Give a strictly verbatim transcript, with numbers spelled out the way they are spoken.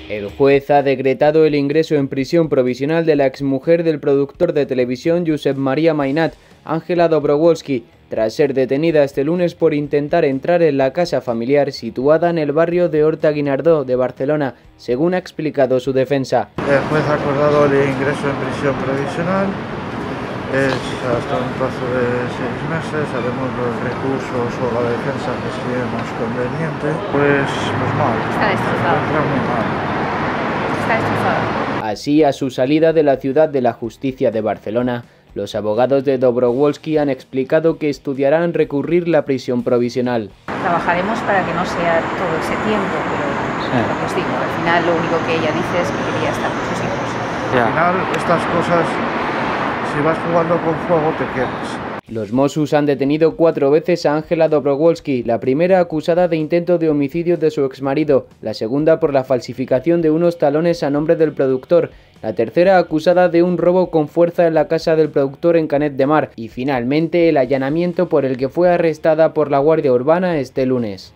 El juez ha decretado el ingreso en prisión provisional de la exmujer del productor de televisión Josep Maria Mainat, Ángela Dobrowolski, tras ser detenida este lunes por intentar entrar en la casa familiar situada en el barrio de Horta-Guinardó de Barcelona, según ha explicado su defensa. El juez ha acordado el ingreso en prisión provisional, es hasta un plazo de seis meses, haremos los recursos o la defensa que estemos conveniente. Pues, pues mal, está destrozado. Se encuentra muy mal. Está destrozado. Así, a su salida de la ciudad de la justicia de Barcelona, los abogados de Dobrowolski han explicado que estudiarán recurrir la prisión provisional. Trabajaremos para que no sea todo ese tiempo, pero sí. Lo que os digo, al final lo único que ella dice es que quería estar con sus hijos. Al final, estas cosas, si vas jugando con fuego, te quedas. Los Mossos han detenido cuatro veces a Ángela Dobrowolski, la primera acusada de intento de homicidio de su exmarido, la segunda por la falsificación de unos talones a nombre del productor, la tercera acusada de un robo con fuerza en la casa del productor en Canet de Mar y finalmente el allanamiento por el que fue arrestada por la Guardia Urbana este lunes.